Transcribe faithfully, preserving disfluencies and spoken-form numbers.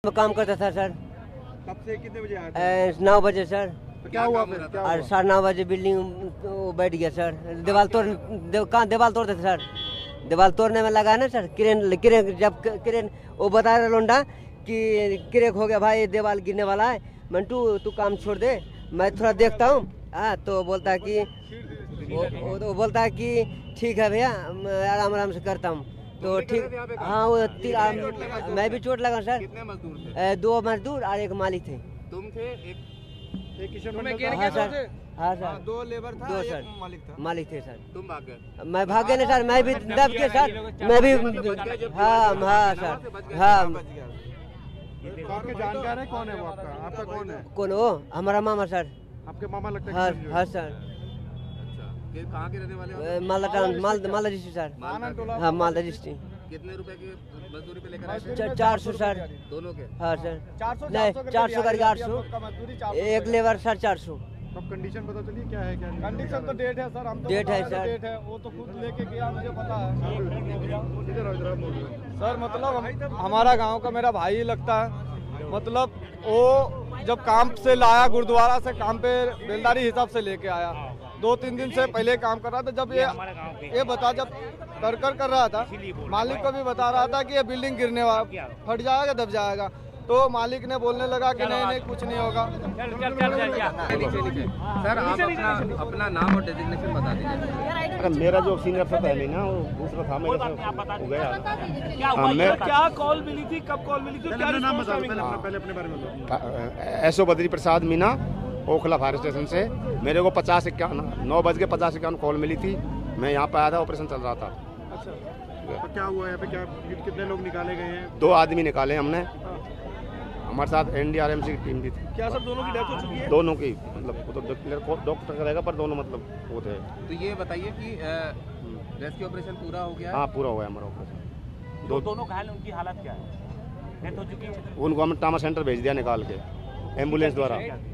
काम करता था सर। कब से कितने बजे आए थे? नौ बजे सर। तो क्या हुआ फिर? क्या और हुआ? साढ़े नौ बजे बिल्डिंग वो बैठ गया सर। दीवार तोड़ देव, कहाँ दीवार तोड़ते थे सर। दीवार तोड़ने में लगा ना सर। क्रेन क्रेन जब क्रेन वो बता रहा लोंडा कि क्रेक हो गया भाई, दीवार गिरने वाला है, मंटू तू काम छोड़ दे, मैं थोड़ा देखता हूँ। हाँ तो बोलता है कि वो, वो तो बोलता है कि ठीक है भैया, मैं आराम आराम से करता हूँ। तो ठीक, हाँ वो ती, आ, मैं भी चोट लगा सर। कितने मजदूर थे? दो मजदूर और एक मालिक थे। तुम थे? एक एक किशन तुम्हें मंडल केन था? हाँ क्या सर, हाँ सर, दो लेबर था, दो एक सर मालिक था। मालिक थे सर। तुम भाग गए? मैं भाग गया सर, मैं भी दब के सर, मैं भी हाँ हाँ सर हाँ। बच गया। तो आपके जानकार है? कौन है वो आपका? आपका कौन है? कौन हो? हमारा मामा सर। आपके मामा लगता है? हाँ किशन जो हाँ है? सर। अच्छा, ये कहाँ के रहने वाले हो? अ, मालदा टाउन, माल मालदा डिस्ट्रिक्ट सर। मालदा के। हाँ मालदा डिस्ट्रिक्ट। कितने रुपए की मजदूरी पे लेकर आए थे? चा- चार सौ सर। दोनों के? हाँ सर, नहीं चार सौ करके आठ सौ, एक लेबर सर चार सौ। अब कंडीशन पता चली क्या है? क्या कंडीशन तो डेट है सर, हम तो डेट है सर। डेट है, वो तो खुद लेके गया, मुझे पता है इधर आओ, इधर आओ, बोल रहे हो। सर। मतलब हम, हमारा गांव का मेरा भाई ही लगता है। मतलब वो जब काम से लाया, गुरुद्वारा से काम पे बेलदारी हिसाब से लेके आया, दो तीन दिन से पहले काम कर रहा था। जब ये ये बता जब करकर कर रहा था, मालिक को भी बता रहा था कि ये बिल्डिंग गिरने वाला, फट जाएगा, दब जाएगा। तो मालिक ने बोलने लगा कि नहीं नहीं कुछ नहीं होगा। नीचे नीचे सर, आप अपना अपना नाम और डेजिग्नेशन बता दीजिए। अरे मेरा जो सीनियर था पहले ना, वो दूसरा था, मेरे से हो गया। क्या हाँ, हुआ? मैं- क्या कॉल मिली थी, कब कॉल मिली थी, क्या पहले नाम रिस्पॉन्स बताओ, मिला? पहले पहले अपने बारे में बताओ। SO Badri Prasad Meena, Okhla fire station से मेरे को पचास इक्यावन नौ बज के पचास इक्यावन कॉल मिली थी। मैं यहाँ पे आया था, ऑपरेशन चल रहा था। अच्छा, तो क्या हुआ यहाँ पे? क्या कितने लोग निकाले गए हैं? दो आदमी निकाले हमने, हमारे साथ एनडीआरएम की टीम भी थी। क्या सर दोनों की डेथ हो चुकी है? दोनों की, मतलब वो तो डॉक्टर डॉक्टर का रहेगा, पर दोनों मतलब वो थे। तो ये बताइए कि रेस्क्यू ऑपरेशन पूरा हो गया है? हाँ पूरा हुआ है हमारा ऑपरेशन। दो दोनों घायल, उनकी हालत क्या है? डेथ हो चुकी है? उनको हम ट्रामा सेंटर भेज दिया निकाल के, एम्बुलेंस द्वारा।